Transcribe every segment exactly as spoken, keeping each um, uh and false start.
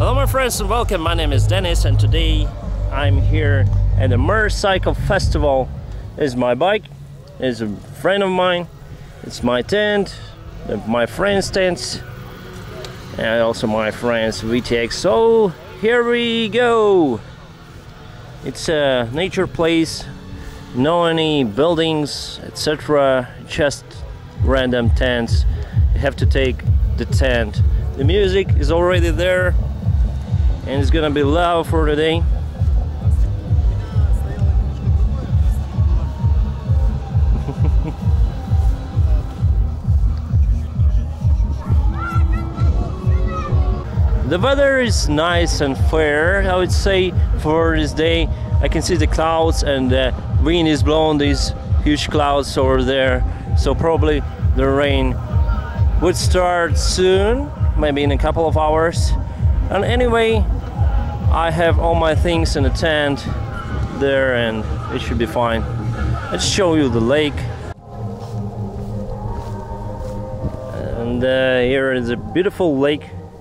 Hello my friends and welcome, my name is Dennis and today I'm here at the motorcycle festival. This is my bike, it's a friend of mine, it's my tent, my friend's tents, and also my friend's V T X. So here we go! It's a nature place, no any buildings, et cetera. Just random tents. You have to take the tent. The music is already there and it's gonna be loud for today. The weather is nice and fair, I would say, for this day. I can see the clouds and the wind is blowing these huge clouds over there, so probably the rain would start soon, maybe in a couple of hours. And anyway, I have all my things in the tent there and it should be fine. Let's show you the lake. And uh, here is a beautiful lake.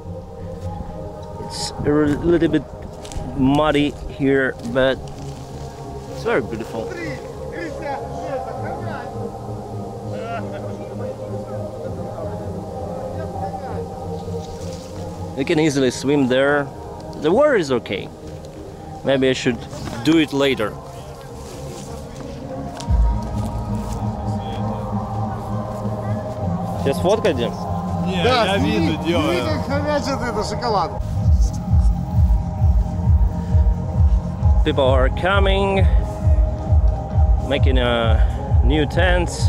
It's a little bit muddy here, but it's very beautiful. You can easily swim there. The water is okay. Maybe I should do it later. Сейчас фоткать идем? Нет, я виду делаю. Как хомячит это шоколад. People are coming, making a new tents.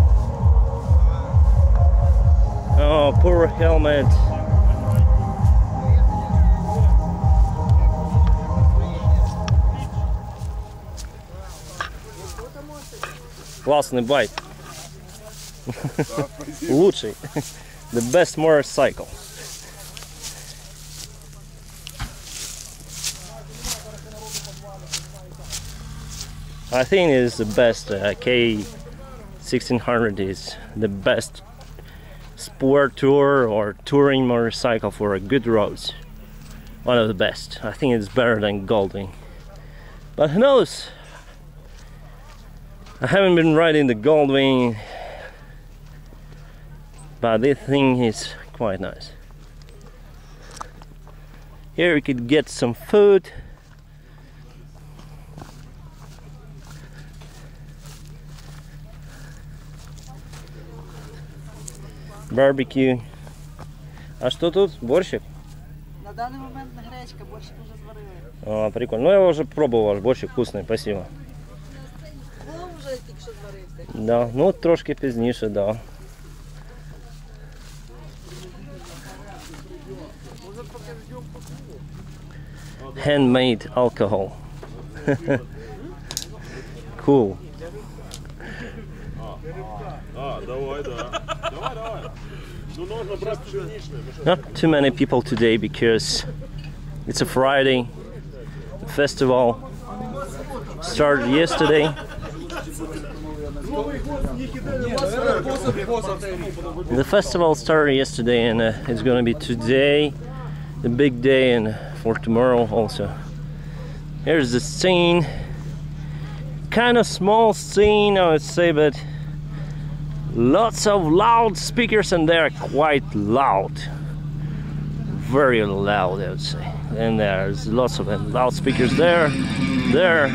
Oh, poor helmet. Классный байк. Лучший. The best motorcycle. I think it is the best. uh, K sixteen hundred is the best sport tour or touring motorcycle for a good roads. One of the best. I think it's better than Goldwing. But who knows? I haven't been riding the Goldwing, but this thing is quite nice. Here we could get some food. Barbecue. А что тут? Борщик? На данный момент гречка, борщик уже сварили. О, прикольно. Ну я уже пробовал ваш борщик, вкусный, спасибо. Було вже тільки що зварився. Да, ну трошки пізніше, да. Handmade alcohol. Cool. Not too many people today because it's a Friday. The festival started yesterday. The festival started yesterday and uh, it's gonna be today, the big day, and for tomorrow also. Here's the scene. Kind of small scene, I would say, but lots of loud speakers and they're quite loud. Very loud, I would say. And there's lots of them. Loud speakers there, there.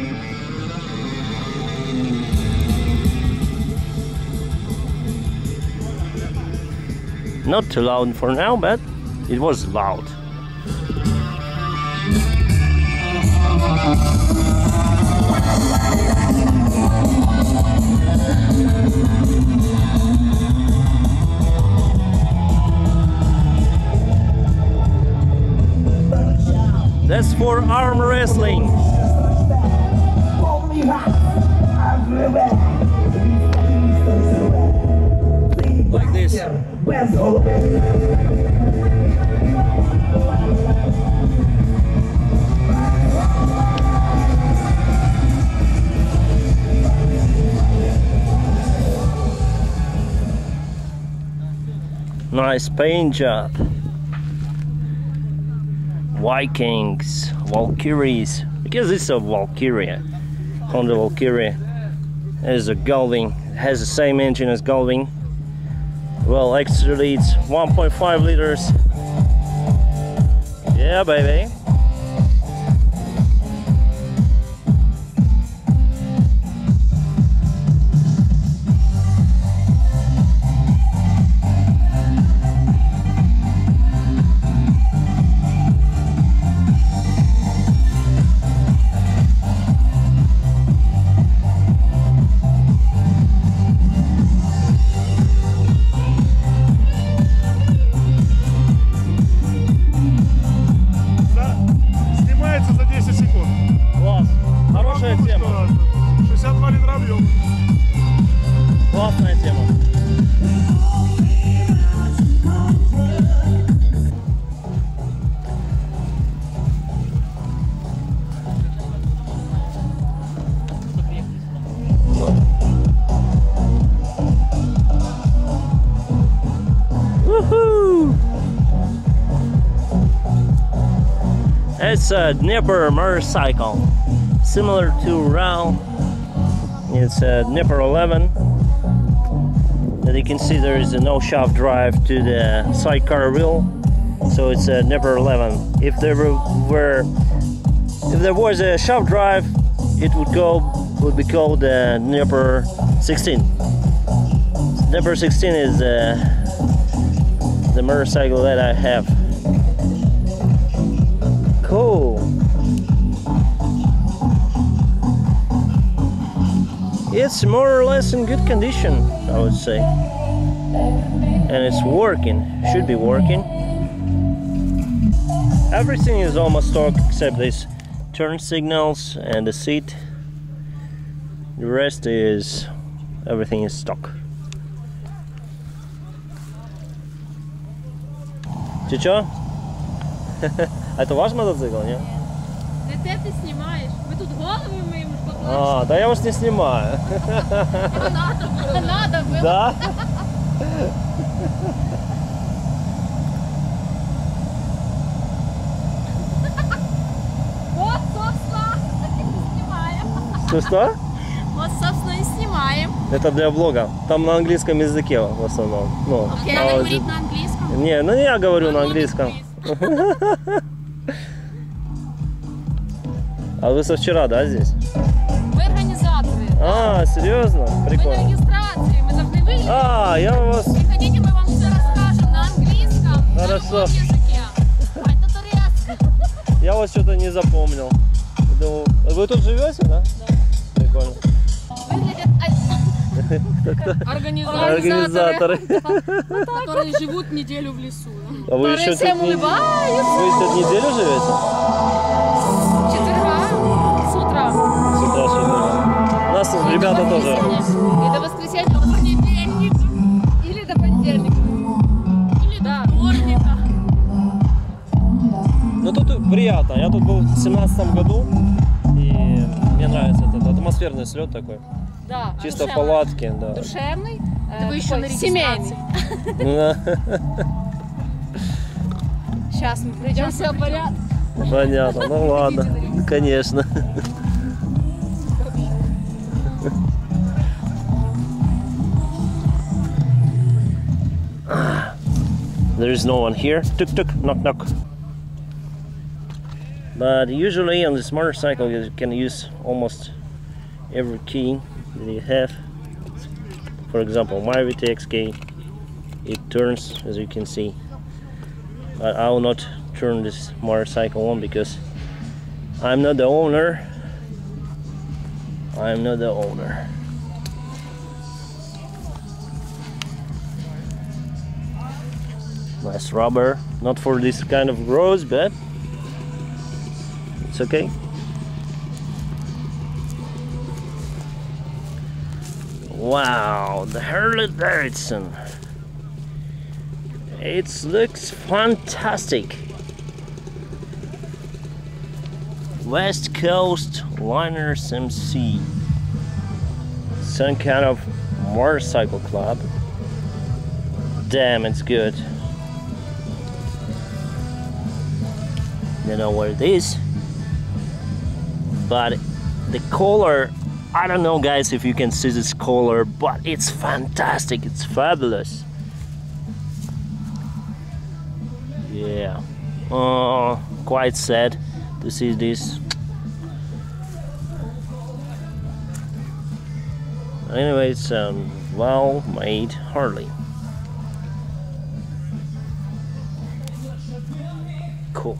Not too loud for now, but it was loud. That's for arm wrestling. Like this. Nice paint job. Vikings, Valkyries, because it's a Valkyria. Honda Valkyria is a Gullwing, has the same engine as Gullwing. Well, actually it's one point five liters. Yeah, baby. Классная тема. Woohoo! It's a Dnieper motorcycle, similar to R A L. It's a Dnieper eleven. As you can see, there is a no shaft drive to the sidecar wheel, so it's a Dnieper eleven. If there were, if there was a shaft drive, it would go would be called the Dnieper sixteen. Dnieper sixteen is uh, the motorcycle that I have. Cool. It's more or less in good condition, I would say, and it's working, should be working. Everything is almost stock except these turn signals and the seat. The rest is, everything is stock. Чё-чё? Это ваш мотоцикл, нет? Де ти знімаєш? Ми тут голови моїм поклали. А, да я вас не снимаю. Надо було. Надо було. Да? Вот, собственно, снимаем. Что-что? Вот, собственно, и снимаем. Это для влога. Там на английском языке в основном. Ну, Окей, на надо ауди- говорить на английском. Не, ну я говорю на английском. А вы со вчера, да, здесь? Мы организаторы. А, серьезно? Мы на Прикольно. регистрации, мы должны выглядеть. А, я у вас... Приходите, мы вам все расскажем на английском, Хорошо. на любом языке. Ой, это турецкий. Я вас что-то не запомнил. Думал, вы тут живете, да? Да. Прикольно. Выглядят Организаторы. которые живут неделю в лесу. А вы еще тут, не... вы тут неделю живете? С четверга, с утра. С утра с четверга. У нас тут ребята до тоже. воскресенья. И до воскресенья, до понедельника. Или до понедельника. Или до вторника. Ну тут приятно. Я тут был в семнадцатом году. И мне нравится этот атмосферный слет такой. Да, Чисто в душевный. палатке, да. Душевный, Вы еще такой на семейный. Ну да. Сейчас мы придем, все в порядке. Понятно, ну ладно, конечно. There is no one here. Tuk tuk, knock knock. But usually on this motorcycle you can use almost every key that you have. For example, my V T X key, it turns, as you can see. But I will not turn this motorcycle on because I'm not the owner. I'm not the owner. Nice rubber, not for this kind of roads, but it's okay. Wow, the Harley Davidson. It looks fantastic. West Coast Liners M C. Some kind of motorcycle club. Damn, it's good. don't know where it is, but the color, I don't know guys if you can see this color, but it's fantastic, it's fabulous. Yeah, uh, quite sad to see this. Anyway, it's a um, well-made Harley. Cool.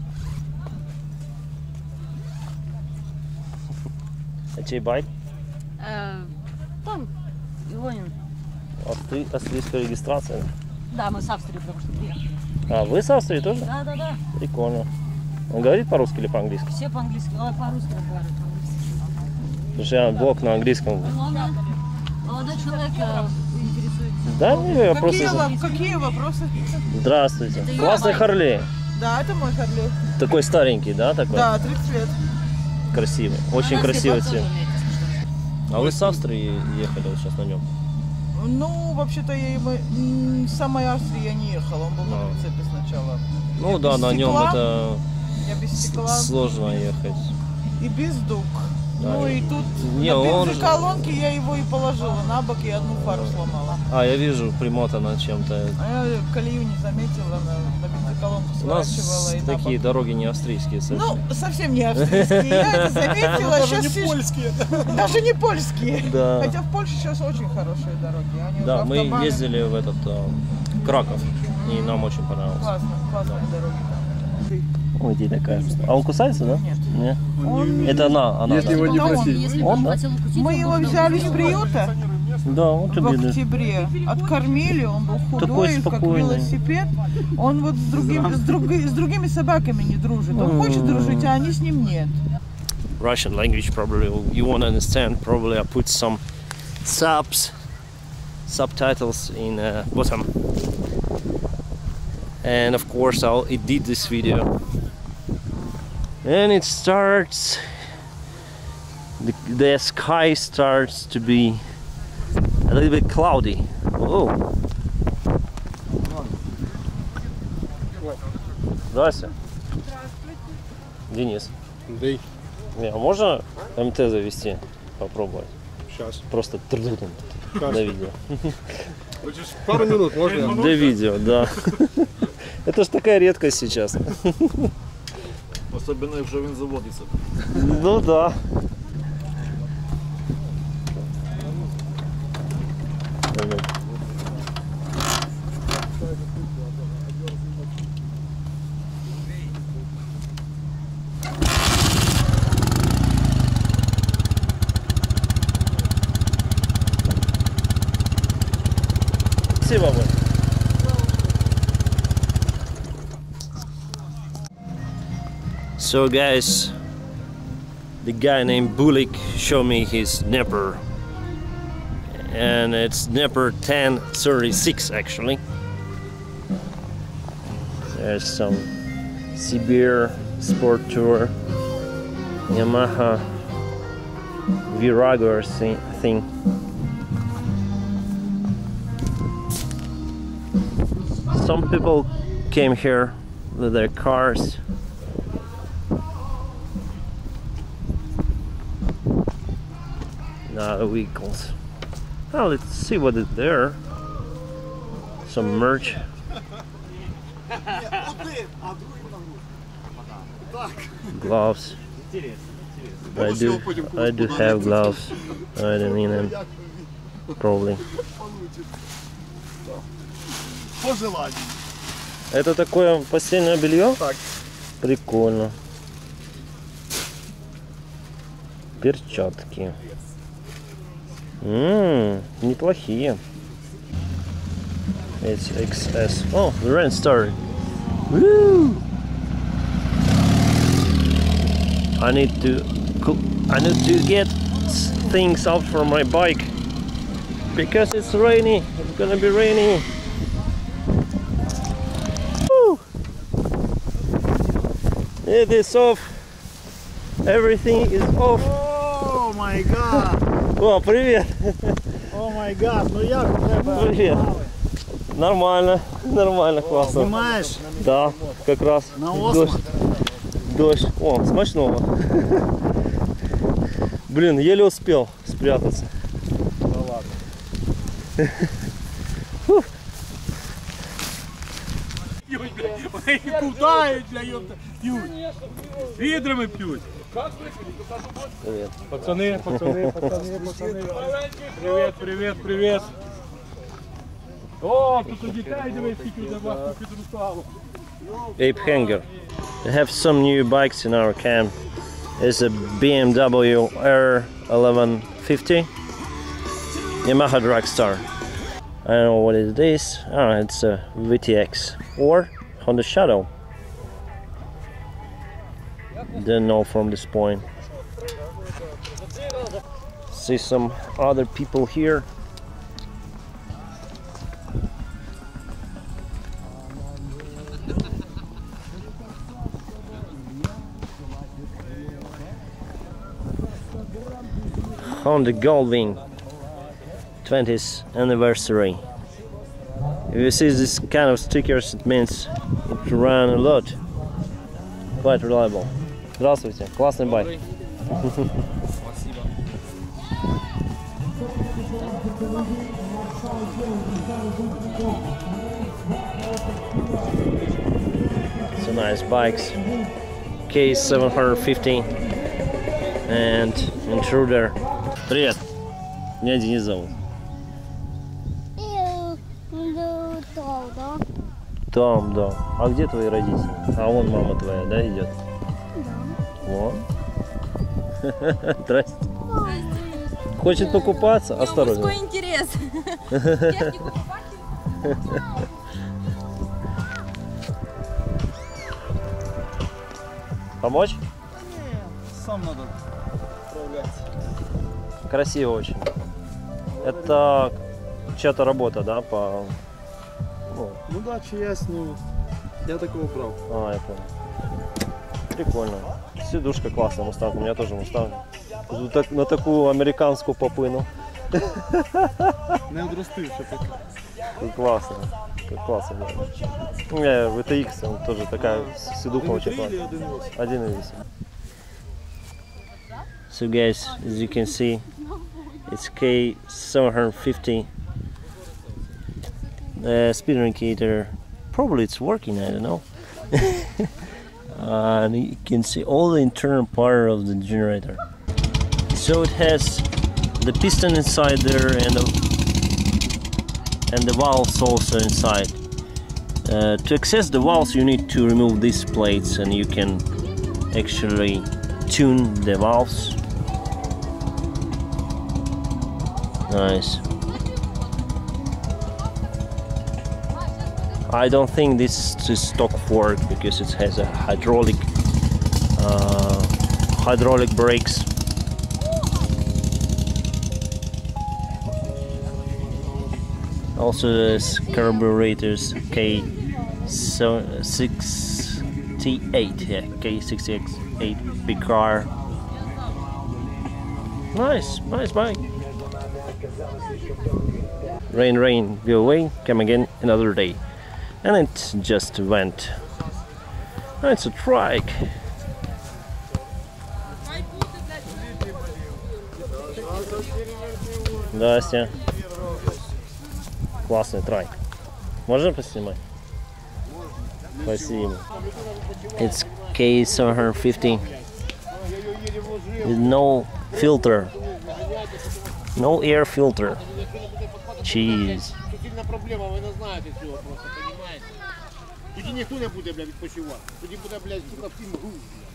А чей байк? Там, Ивонин. Австри... Австрийская регистрация? Да, мы с Австрии, потому что приехали. А, вы с Австрии тоже? Да, да, да. Прикольно. Он говорит по-русски или по-английски? Все по-английски, ой, по-русски разговаривают. Потому что я блог на английском. Молодой, молодой человек э, интересуется. Да, не, вопросы. Какие, вам- какие вопросы? Здравствуйте. Это Классный я. Харли. Да, это мой Харли. Такой старенький, да, такой? Да, тридцать лет. Красивый. Очень Она красивый стрелок цвет. тоже умеет, если что. А вы с Австрии ехали вот сейчас на нем? Ну, вообще-то я ему- м, с самой Австрии я не ехала, он был А. на прицепе сначала. Ну Я да, без на нем стекла. это Я без с- стекла сложно ехать. и без дуг. Да, Ну и- и тут Не, на он бензоколонке колонке я его и положила на бок и одну фару сломала. А, я вижу, примотано чем-то. А я колею не заметила, на, на бензоколонку У нас сворачивала и на такие бок. дороги не австрийские совсем. Ну, совсем не австрийские. Я это заметила. Даже Сейчас не сижу- польские. Даже не польские. Да. Хотя в Польше сейчас очень хорошие дороги. Они Да, уже мы автобаны. ездили в этот э, Краков, и нам очень понравилось. Классно, классные дороги там. Ой, иди такая. А он кусается, да? Нет. Нет? Это она, она. Если да. его не Он, просить. если бы Он, он да? хотел укусить, Мы он его бы дал взяли с укусить. приюта Да, он в бедный. октябре, откормили, он был Такой худой, как спокойный. велосипед. Он вот с, другим, с, други- с другими собаками не дружит. Он хочет дружить, а они с ним нет. Russian language probably you won't understand. Probably I put some subs, subtitles in uh, bottom. And of course I'll edit this video. And it starts, the, the sky starts to be a little bit cloudy. Oh. Здравствуйте. Денис. Андрей, Не, а можно МТ завести? Попробовать. сейчас. Просто трудно Сейчас. до видео. Хочешь пару минут, можно? До видео, да. Это ж такая редкость сейчас. Особенно, якщо він заводиться. Ну да. Спасибо вам. So guys, the guy named Bulik showed me his Dnepr, and it's Dnepr ten thirty-six actually. There's some Sibir Sport Tour Yamaha Virago thing. thing. Some people came here with their cars. Not vehicles. Oh, let's see what is there. Some merch. Gloves. I do. I do have gloves. I don't need them. Probably. По желанию. Это такое постельное белье? Так. Прикольно. Перчатки. Ммм, неплохие. It's икс эс. Oh, the rain started. Woo! I need to co- I need to get s- things out from my bike because it's rainy. It's gonna be rainy. Woo! It is off. Everything is off. О май гад! О, привет! О май гад! Ну як у тебе? Привет! Нормально, нормально, классно. Знімаєш? Да, как раз. На Дождь. Осман? Дождь. О, смачного. Блин, еле успел спрятаться. Да ладно. Вони кудають, бля, ёпта. П'ють. Відрами п'ють. Привет. Пацани, пацани, пацани, пацани. Привіт, привіт, привіт. О, тут у дітей дивись, скільки за вас тут підростало. Ape Hanger. We have some new bikes in our camp. It's a B M W R eleven fifty Yamaha Dragstar. I don't know what it is. Ah, it's a V T X or Honda Shadow. Don't know from this point. See some other people here. Honda Goldwing twentieth anniversary. If you see this kind of stickers, it means it ran a lot. Quite reliable. Здравствуйте, классный байк. So nice bikes. K seven fifty and Intruder. Привет, меня Денис зовут. Там, да. А где твои родители? А вон мама твоя, да, идет? Да. Вон. Здрасте. Хочет покупаться? Осторожно. Мужской интерес. Помочь? Сам надо справляться. Красиво очень. Это чья-то работа, да, по... Ну, Ну да, чиясь, ну, я такого прав. а, я понял. Прикольно. Сидушка классная, Мустанг. У меня тоже Мустанг. Так, на такую американскую попыну. Не одростивши поки. Как классно. Как классно. Да. У меня ви ти ікс, он тоже такая сидуха очень Один классная. один восемь. один и восемь. So guys, as you can see, it's K seven fifty. The speed indicator, probably it's working, I don't know. uh, and you can see all the internal part of the generator. So it has the piston inside there and the, and the valves also inside. Uh, to access the valves you need to remove these plates and you can actually tune the valves. Nice. I don't think this is stock fork because it has a hydraulic uh, hydraulic brakes. Also there's carburetors K sixty-eight, yeah, K sixty-eight big car. Nice, nice bike. Rain, rain, go away, come again another day. And it just went. Oh, it's a trike. Здрасте. Классный трайк. Можно поснимать? Спасибо. It's K seven fifty with no filter, no air filter. Cheese. Проблема, ви не знаєте цього просто, розумієте? Тоді ніхто не буде, блядь, відпочивати. Тоді буде, блядь, сука, всім груз, блядь.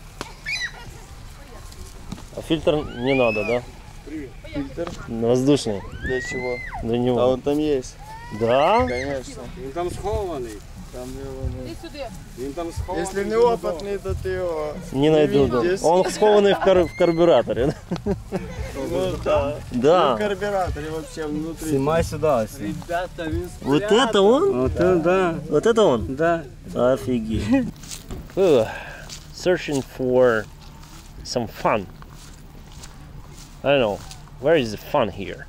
А фильтр не надо, да? Фильтр? Воздушный. Для чего? Для него. А он там есть. Да? Конечно. Він там схований. Там его нет. Він там схований. Если неопытный, то ты его Не найду. Да. видишь. Он схованный в, кар в карбюраторе. Ну да. Да. В карбюраторе вообще внутри. Снимай сюда. Ребята, він Вот это он? Вот это да, Вот это он? да. Офигеть. Ugh. Searching for some fun. I don't know. Where is the fun here?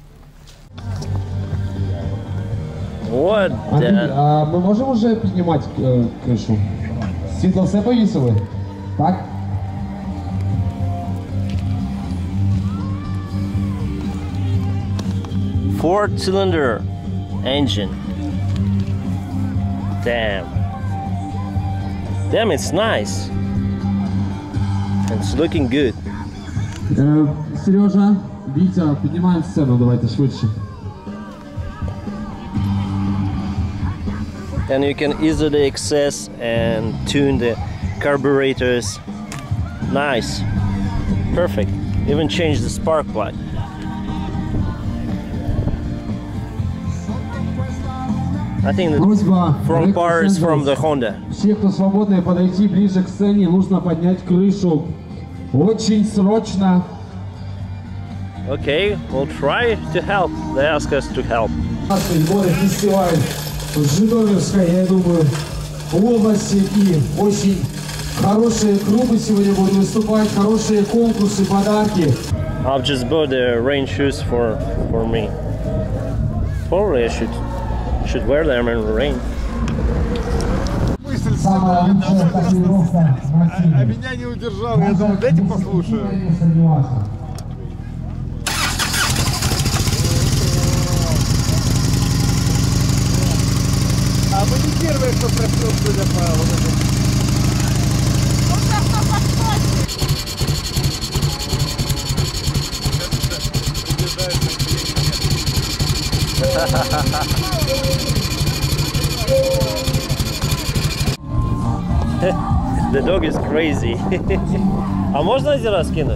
What Андрій, the... а ми можемо вже піднімати е, кришу? Світло все повісили? Так? four-cylinder engine. Damn. Damn, it's nice. It's looking good. Е, Сережа, Вітя, піднімаємо сцену, давайте швидше. And you can easily access and tune the carburetors. Nice. Perfect. Even change the spark plug. I think the Просьба. front bar is from the Honda. Все, кто свободны, подойти ближе к сцене, нужно поднять крышу. Очень срочно. Okay, we'll try to help. They ask us to help. Город фестиваль в Житомирской, я думаю, области, и очень хорошие клубы сегодня будут выступать, хорошие конкурсы, подарки. I've just bought the rain shoes for for me. Probably I should should wear them in the rain. Мысль сама, а меня не удержал. Я думаю, дайте послушаю. А вы не первые, кто просил, судя по вот этому. The dog is crazy. А можно один раз кинуть?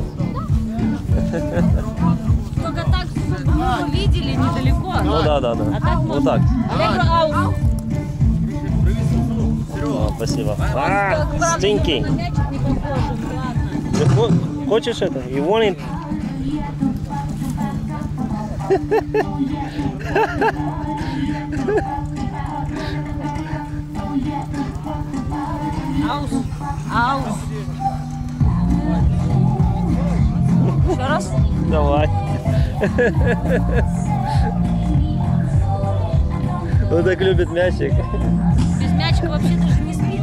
Только так ну, видели недалеко. Ну да, да, да. А так Вот так. А я говорю, ау. О, спасибо. А, stinky. На мячик не похож, ладно. Ты хо- хочешь это? You want it? Аус. Аус. Еще раз. Давай. Он так любит мячик. Без мячика вообще даже не спит.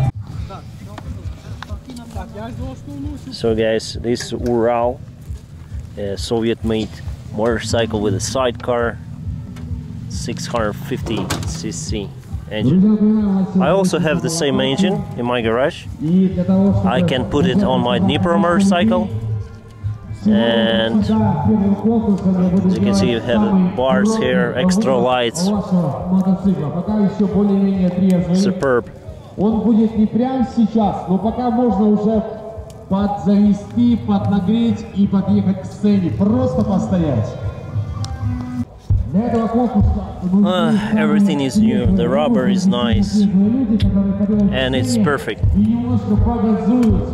So guys, this is Ural, a Soviet-made motorcycle with a sidecar, six hundred fifty c c engine. I also have the same engine in my garage. I can put it on my Dnipro motorcycle, and as you can see, you have bars here, extra lights, superb. Он будет не прямо сейчас, но пока можно уже подзавести, поднагреть и подъехать к сцене. Просто постоять. Для этого конкурса Uh, everything is new, the rubber is nice, and it's perfect. немножко погазуют.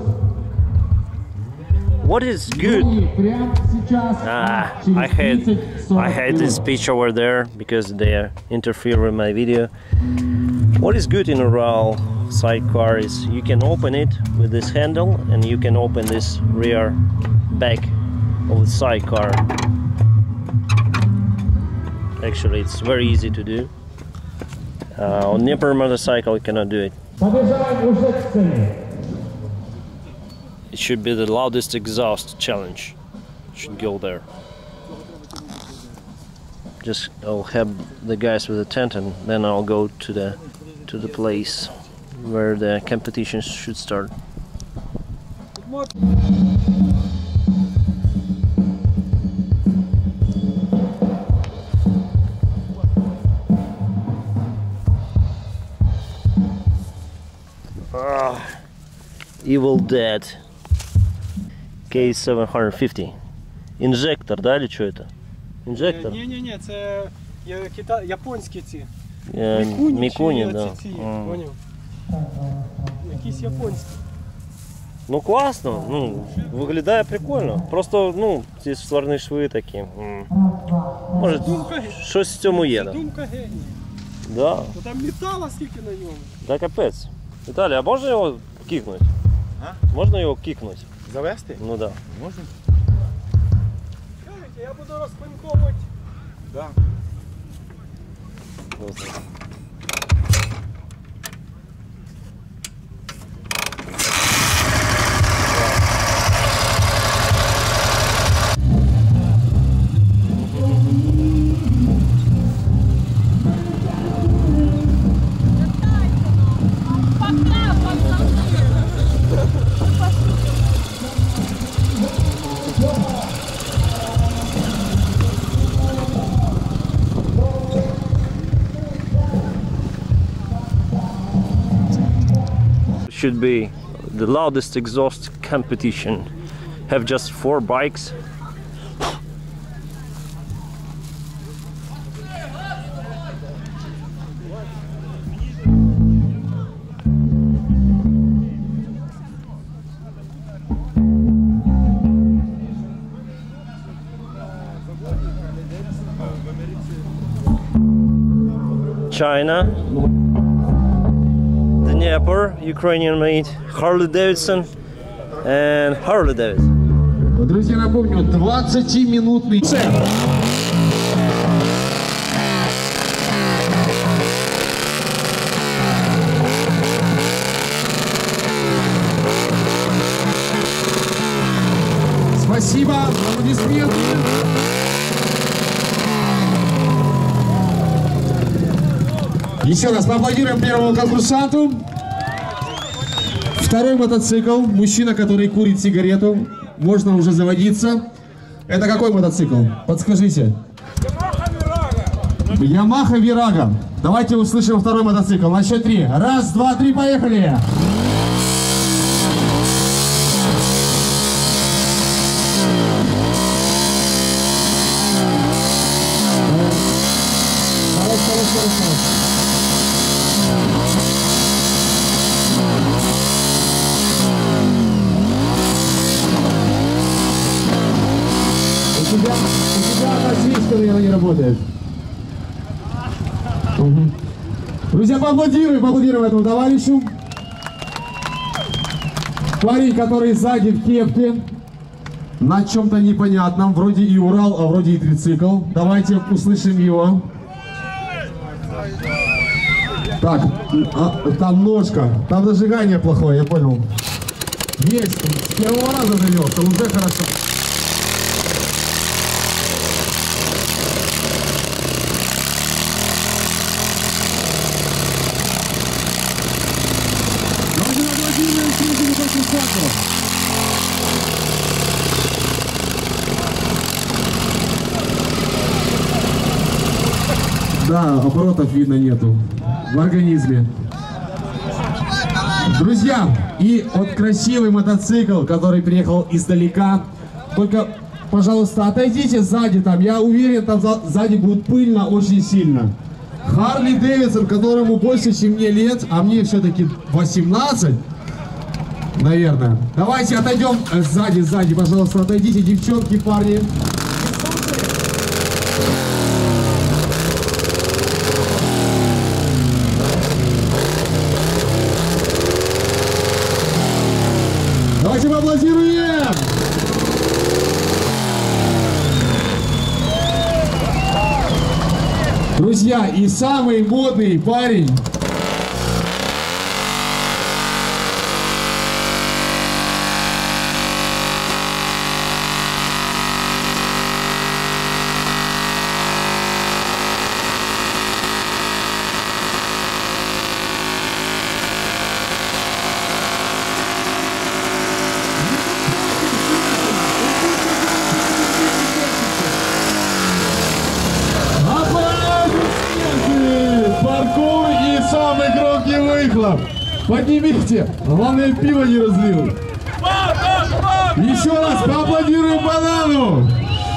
What is good? Прямо сейчас. Ah, I had I had this speech over there because they interfere with my video. What is good in a Ural sidecar is you can open it with this handle, and you can open this rear back of the sidecar. Actually, it's very easy to do. Uh, on Dnipro motorcycle, you cannot do it. Побежаем уже к сцене. It should be the loudest exhaust challenge. Should go there. Just I'll have the guys with the tent, and then I'll go to the to the place where the competition should start. Ah, Evil Dead K seven fifty. Инжектор, да, или что это? Инжектор? Ні-ні-ні, це є кита... японські ці. Е, Мікуні, Мікуні, чи да. ці, ці, М. поняв? Якісь японські. Ну класно, ну виглядає прикольно. Просто ну ці сварні шви такі. М. Може щось в цьому є. Да. Думка генія. Да. Ну там метала скільки на ньому. Да капець. Віталій, а можна його кикнути? А? Можна його кикнути? Завести? Ну да. Можна? Кажете, я буду розпинковувати. Да. Просто. should be the loudest exhaust competition. Have just four bikes. China, Dnieper, Ukrainian made, Harley Davidson and Harley Davidson. Друзья, напомню, двадцатиминутный цех. Спасибо, аплодисменты. Еще раз поаплодируем первому конкурсанту. Второй мотоцикл. Мужчина, который курит сигарету. Можно уже заводиться. Это какой мотоцикл? Подскажите. Yamaha Virago. Давайте услышим второй мотоцикл. На счет три. Раз, два, три, поехали! У тебя, у тебя российская, наверное, не работает. Угу. Друзья, поаплодируем, поаплодируем этому товарищу. Парень, который сзади в кепке, на чем-то непонятном, вроде и Урал, а вроде и трицикл. Давайте услышим его. Так, а, там ножка, там зажигание плохое, я понял. Есть, с первого раза завелся, уже хорошо. Да, оборотов видно нету в организме. Друзья, и вот красивый мотоцикл, который приехал издалека. Только, пожалуйста, отойдите сзади там. Я уверен, там сзади будет пыльно очень сильно. Харли Дэвидсон, которому больше, чем мне лет, а мне все-таки восемнадцать, наверное. Давайте отойдем сзади, сзади, пожалуйста, отойдите, девчонки, парни. Давайте поаплодируем! Друзья, и самый модный парень. Самый громкий выхлоп. Поднимите. Главное, пиво не разлил. Еще раз поаплодируем банану.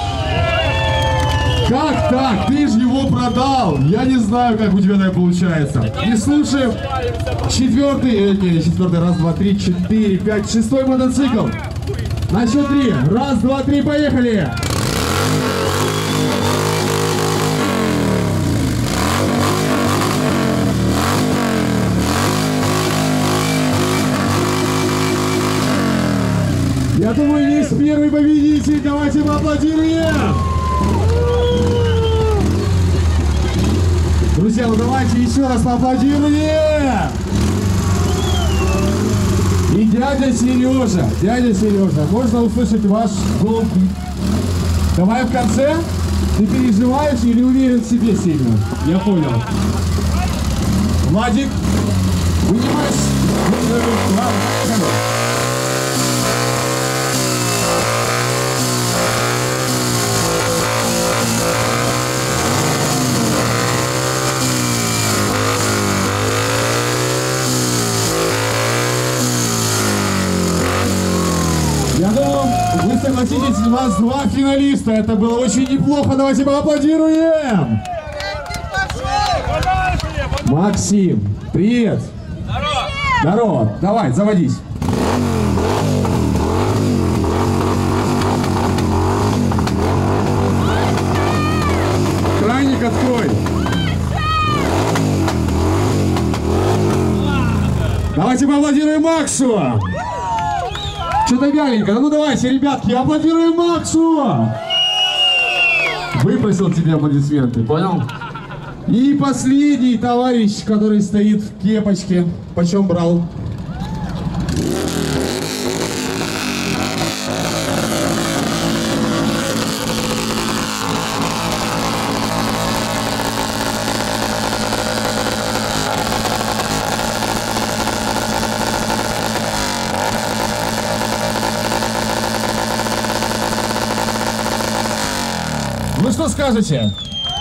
Как так? Ты же его продал. Я не знаю, как у тебя так получается. И слушаем четвертый, э, не, четвертый, раз, два, три, четыре, пять, шестой мотоцикл. На счет три. Раз, два, три, поехали. Я думаю, есть первый победитель. Давайте поаплодируем. Друзья, ну давайте еще раз поаплодируем. И дядя Сережа, дядя Сережа, можно услышать ваш голос? Давай в конце. Ты переживаешь или уверен в себе сильно? Я понял. Владик, вынимаешь. Ну, вы согласитесь, у нас два финалиста. Это было очень неплохо. Давайте поаплодируем. Максим, привет. Здорово. Здорово. Давай, заводись. Крайник открой. Давайте поаплодируем Максу. Что-то вяленько. Ну давайте, ребятки, аплодируем Максу. Выпросил тебе аплодисменты, понял? И последний товарищ, который стоит в кепочке. Почем брал? Ну что скажете?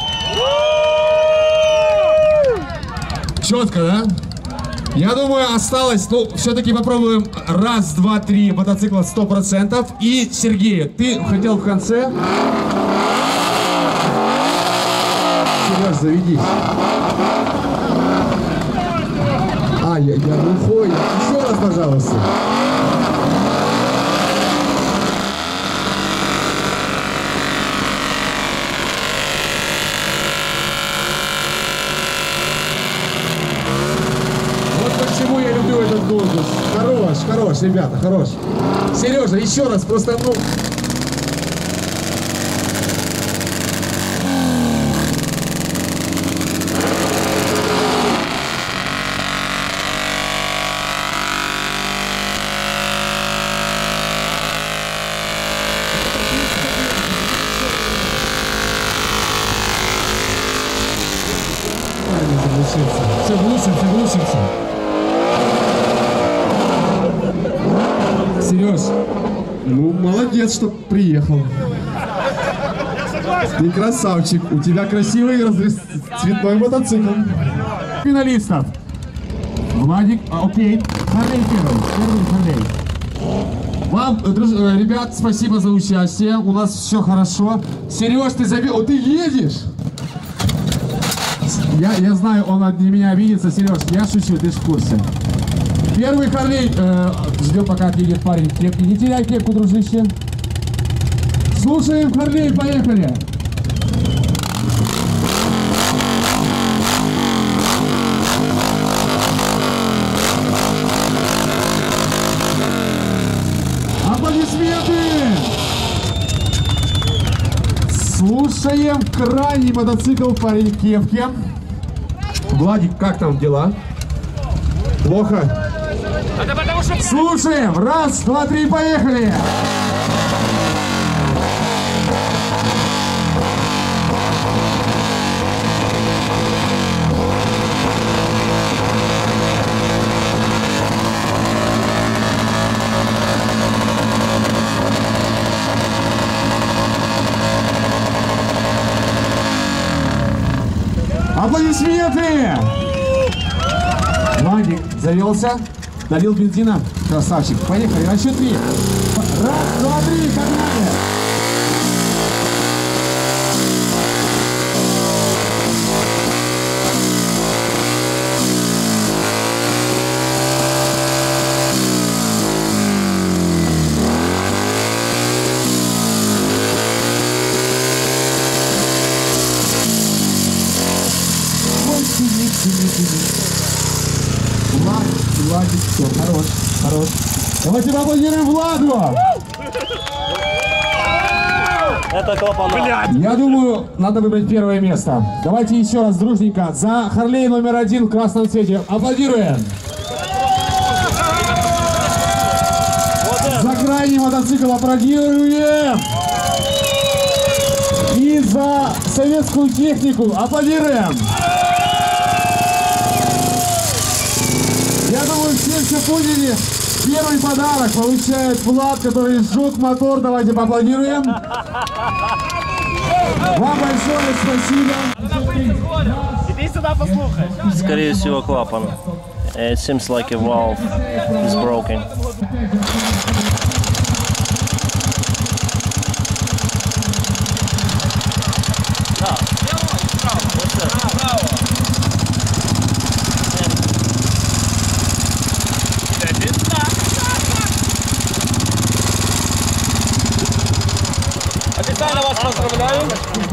Четко, да? Я думаю, осталось, ну, все-таки попробуем раз, два, три мотоцикла сто процентов. И, Сергей, ты хотел в конце? Сереж, заведись. А, я, я глухой. Еще раз, пожалуйста. Почему я люблю этот конкурс? Хорош, хорош, ребята, хорош. Сережа, еще раз, просто, ну... Все глушится, все глушится. Сереж, ну молодец, что приехал. Ты красавчик, у тебя красивый разрез... цветной мотоцикл. Финалистов. Владик, а, окей, Харлей первый, первый Харлей. Вам, друж... ребят, спасибо за участие, у нас все хорошо. Сереж, ты забил, о, ты едешь? Я, я знаю, он от меня обидится, Сереж, я шучу, ты ж в курсе. Первый Харлей, э, ждем, пока отъедет парень в кепке. Не теряй кепку, дружище. Слушаем, Харлей, поехали. Аплодисменты! Слушаем крайний мотоцикл по кепке. Владик, как там дела? Плохо? Слушаем! Раз, два, три, поехали! Аплодисменты! Владик завелся, долил бензина. Красавчик. Поехали, на счет три. Раз, два, три, погнали! Влад, Владик, все, хорош, хорош. Давайте поаплодируем Владу! Это клапана. Я думаю, надо выбрать первое место. Давайте еще раз дружненько за Харлей номер один в красном цвете. Аплодируем! За крайний мотоцикл аплодируем! И за советскую технику аплодируем! Я думаю, все все поняли. Первый подарок получает Влад, который сжег мотор. Давайте поаплодируем. Вам большое спасибо. Иди сюда послушай. Скорее всего, клапан. It seems like a valve is broken. Крайне вас поздравляю.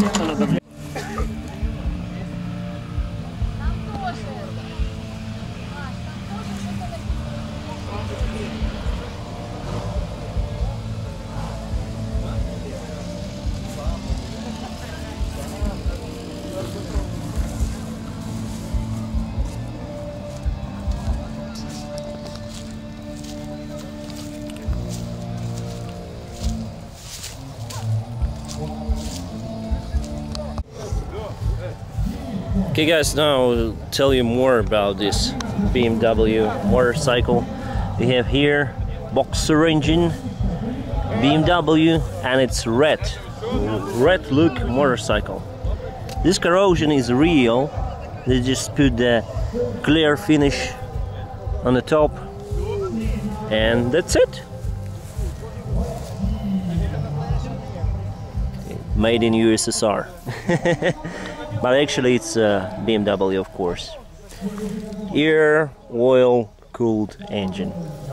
Okay guys, now I'll tell you more about this B M W motorcycle. We have here Boxer engine, B M W, and it's red, red look motorcycle. This corrosion is real. They just put the clear finish on the top, and that's it. Made in U S S R. But actually it's a B M W, of course. Air oil cooled engine.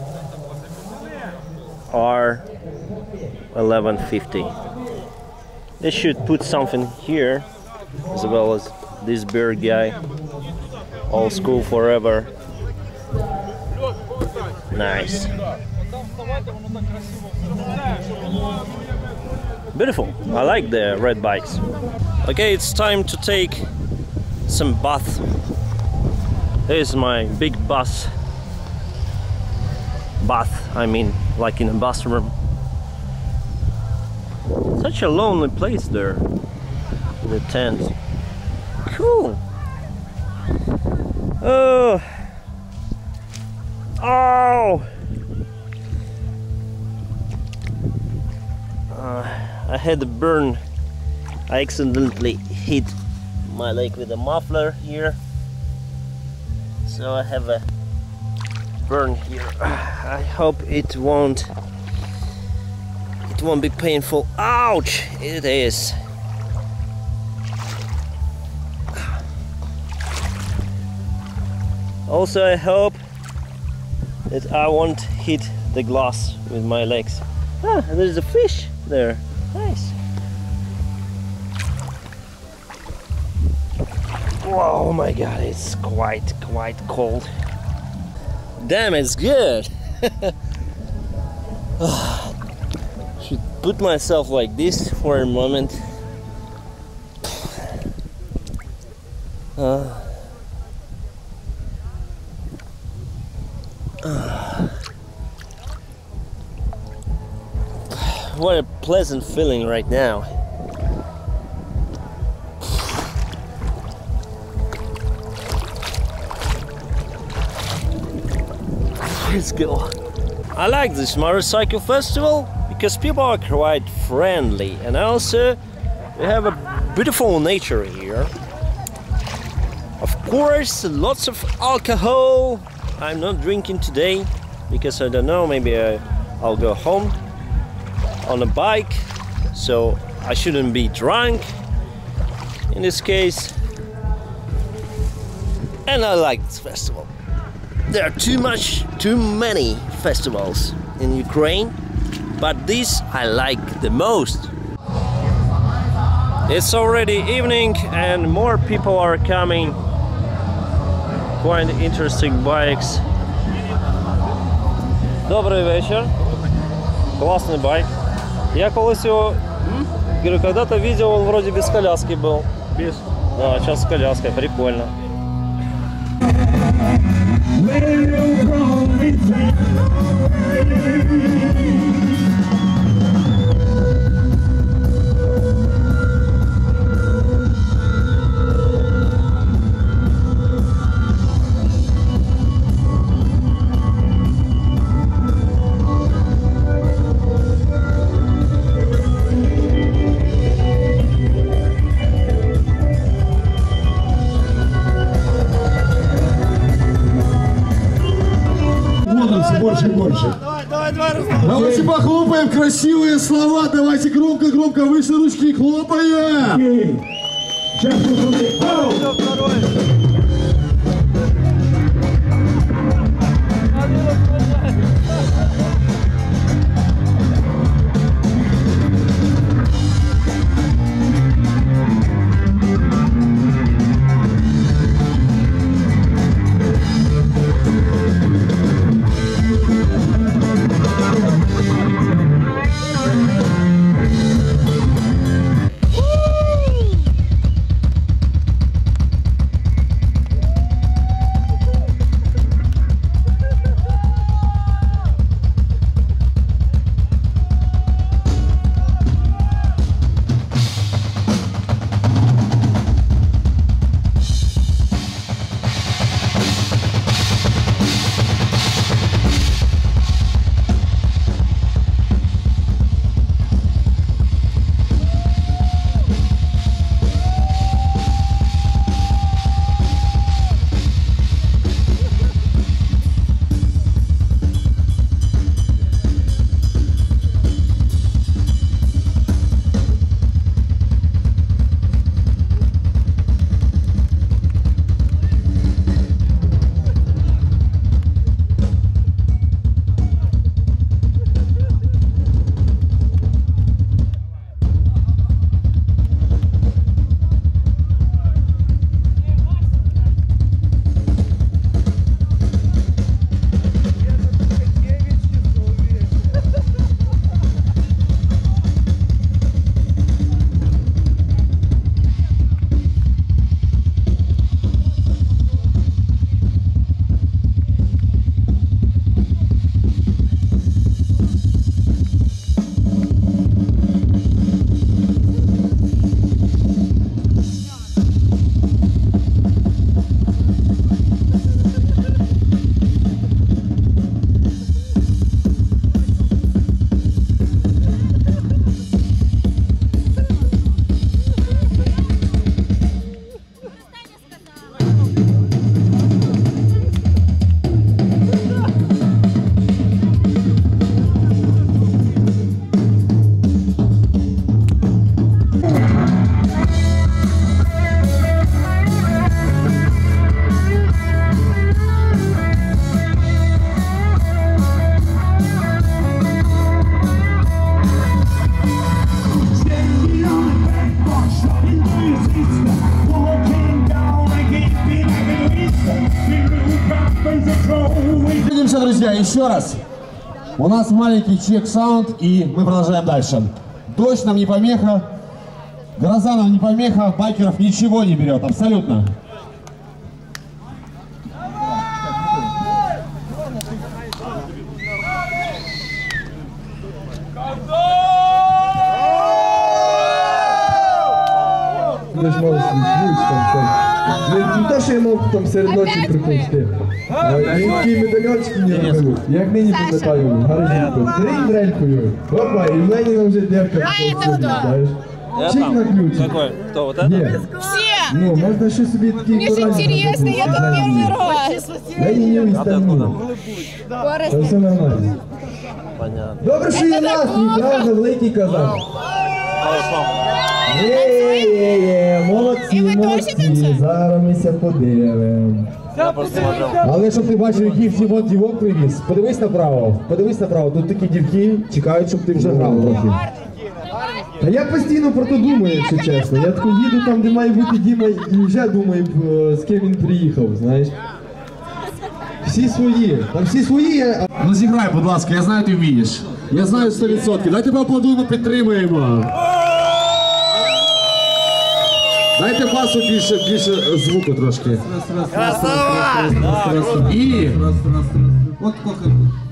R eleven fifty. They should put something here, as well as this bird guy. Old school forever. Nice. Beautiful. I like the red bikes. Okay, it's time to take some bath. Here's my big bus. Bath, I mean, like in a bathroom. Such a lonely place there. The tent. Cool. Oh. Oh. Uh, I had a burn. I accidentally hit my leg with a muffler here, so I have a burn here. I hope it won't it won't be painful. Ouch! It is. Also, I hope that I won't hit the glass with my legs. Ah, there's a fish there. Nice. Whoa, oh my god, it's quite, quite cold. Damn, it's good. Should put myself like this for a moment. Uh, uh, what a pleasant feeling right now. Let's go. I like this motorcycle festival because people are quite friendly, and also we have a beautiful nature here. Of course, lots of alcohol. I'm not drinking today because I don't know, maybe I, I'll go home on a bike, so I shouldn't be drunk in this case. And I like this festival. There are too much, too many festivals in Ukraine, but this I like the most. It's already evening and more people are coming. Quite interesting bikes. Добрий вечір. Классный байк. Я колись его, говорю, когда-то видел, он вроде без коляски был. Без? Да, сейчас с коляской, прикольно. Больше и больше. Давайте похлопаем, красивые слова. Давайте громко-громко выше ручки хлопаем. Друзья, еще раз. У нас маленький чек-саунд, и мы продолжаем дальше. Дождь нам не помеха, гроза нам не помеха, байкеров ничего не берет, абсолютно. Не те, що я мав там серед ночі приповзти, а він такий медальончик мені робив. Я як нині пам'ятаю, гаражі три дрелькою. Опа, і в мене вже дерка. знаєш. Чик на ключ. Какой? Кто вот это? Ні. Все! Ну, можна ще собі такі Мне же интересно, я тут первый раз. Я її не виставлю. Це все нормально. Понятно. Добре, що є настрій, правда, великий казах. Хорошо. Є-є-є, молодці, І ви теж молодці, танцюєте? зараз ми ся подивимо. Я просто смотрел. Але щоб ти бачив, яких всього дівок привіз, подивись направо, подивись направо, тут такі дівки чекають, щоб ти вже грав трохи. Та я постійно про то думаю, якщо чесно. Я тако їду там, де має бути Діма, і вже думаю, е, з ким він приїхав, знаєш. Всі свої, там всі свої, а... Ну зіграй, будь ласка, я знаю, ти вмієш. Я знаю сто відсотків. Давайте поаплодуємо, підтримуємо. Дайте басу більше, більше звуку трошки. І... От кохай.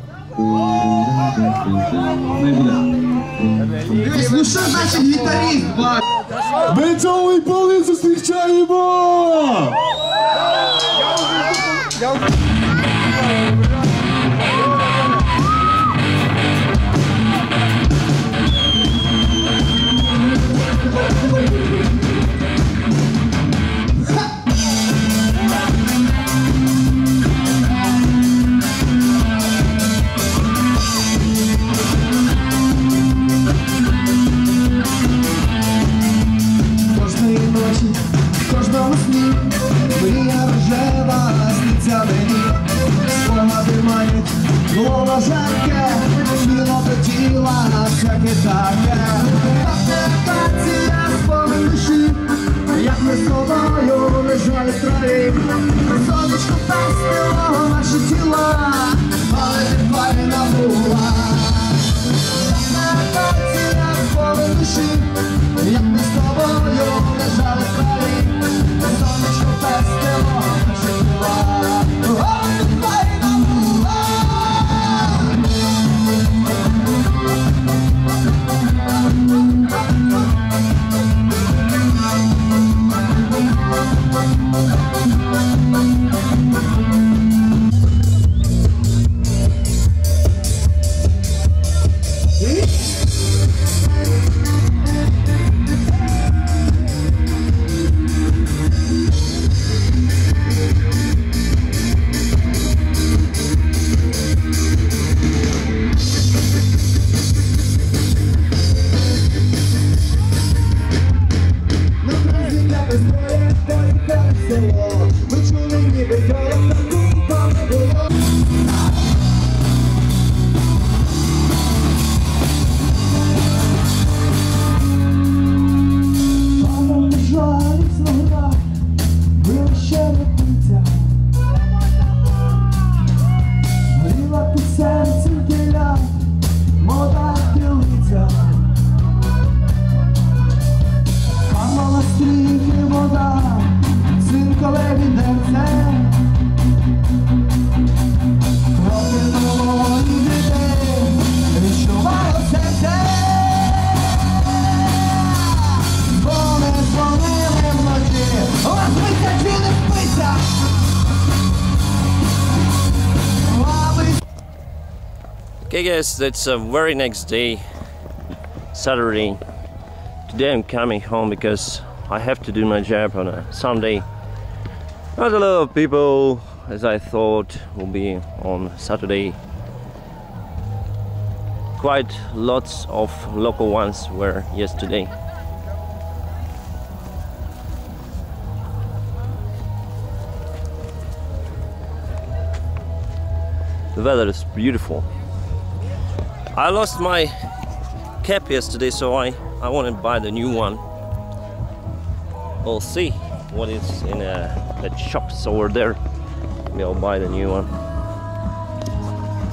Ну що значить гітаріст, ба? Ми цього і поли зустрічаємо! Кожної ночі, кожному сні, мрія рожева сниться мені. Спогади мають голова жарке, тіло до тіла, всяке таке. Акція спомин душі, як ми з тобою лежали в траві. Сонечко пестило наші тіла, але відпалена була. Акція спомин душі, як ми з тобою лежали в траві. Сонечко пестило наші тіла, але відпалена була. Okay guys, it's a very next day, Saturday. Today I'm coming home because I have to do my job on a Sunday. Not a lot of people as I thought will be on Saturday. Quite lots of local ones were yesterday. The weather is beautiful. I lost my cap yesterday, so I, I want to buy the new one. We'll see what is in uh, the shops over there. Maybe I'll buy the new one.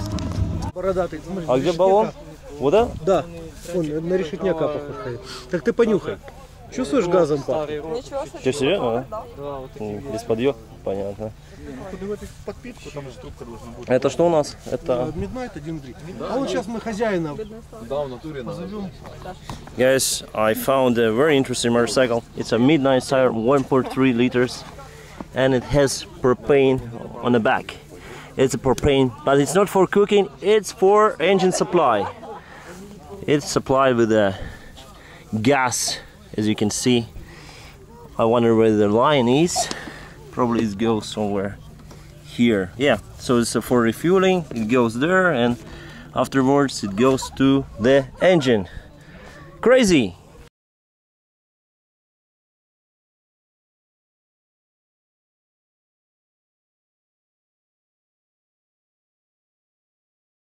Бородатый. Смотри, А где баллон? Вода? Да, он на решетняка похож стоит. Так ты понюхай. Чувствуешь, газом пахнет? Ты серьезно? Да? Без подъема? Понятно. Подпитку, там же трубка должна быть. Это что у нас? Это... Midnight один три. А вот сейчас мы хозяина позовем. Guys, I found a very interesting motorcycle. It's a Midnight Sire one point three liters and it has propane on the back. It's a propane, but it's not for cooking, it's for engine supply. It's supplied with a gas, as you can see. I wonder where the line is. Probably it goes somewhere here. Yeah, so it's for refueling, it goes there and afterwards it goes to the engine. Crazy!